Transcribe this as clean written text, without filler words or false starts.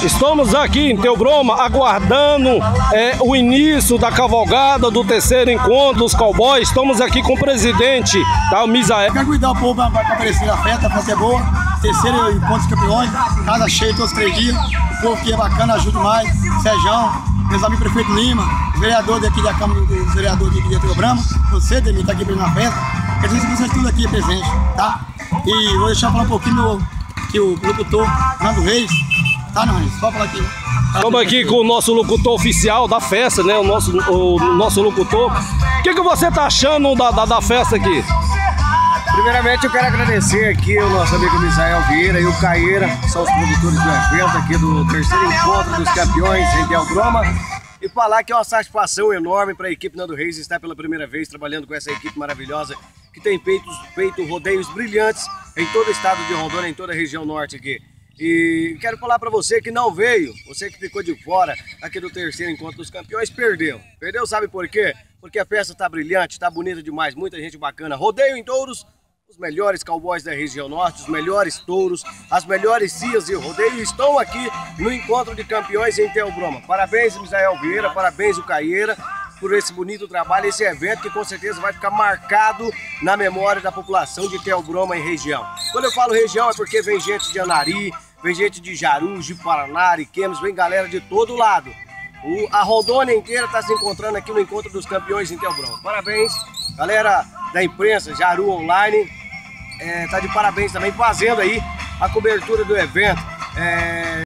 Estamos aqui em Theobroma aguardando o início da cavalgada do terceiro encontro dos cowboys. Estamos aqui com o presidente, tá, o Misael. Quer cuidar o povo para aparecer na festa, a festa é boa. Terceiro encontro dos campeões, casa cheia todos os 3 dias. O povo aqui é bacana, ajuda mais. Sérgio, meus amigos prefeito Lima, vereador daqui da Câmara dos Vereadores de Theobroma. Você, Demi, está aqui na festa. Quer dizer que vocês tudo aqui é presente, tá? E vou deixar falar um pouquinho que o locutor Nando Reis. Tá, não, só falar aqui. Estamos aqui com o nosso locutor oficial da festa, né? O nosso locutor. O que você tá achando da festa aqui? Primeiramente eu quero agradecer aqui o nosso amigo Misael Vieira e o Caieira, que são os produtores do evento aqui do terceiro encontro dos campeões em Theobroma. E falar que é uma satisfação enorme para a equipe Nando Reis estar pela primeira vez trabalhando com essa equipe maravilhosa que tem feito rodeios brilhantes em todo o estado de Rondônia, em toda a região norte aqui. E quero falar para você que não veio, você que ficou de fora aqui do terceiro encontro dos campeões, perdeu. Perdeu, sabe por quê? Porque a festa tá brilhante, tá bonita demais, muita gente bacana. Rodeio em touros, os melhores cowboys da região norte, os melhores touros, as melhores cias de rodeio estão aqui no encontro de campeões em Theobroma. Parabéns, Misael Vieira, parabéns, o Caieira, por esse bonito trabalho, esse evento que com certeza vai ficar marcado na memória da população de Theobroma e região. Quando eu falo região é porque vem gente de Anari, vem gente de Jarus, de Paraná, Ariquemes, vem galera de todo lado. A Rondônia inteira está se encontrando aqui no encontro dos campeões em Theobroma. Parabéns, galera da imprensa, Jaru Online, tá de parabéns também, fazendo aí a cobertura do evento.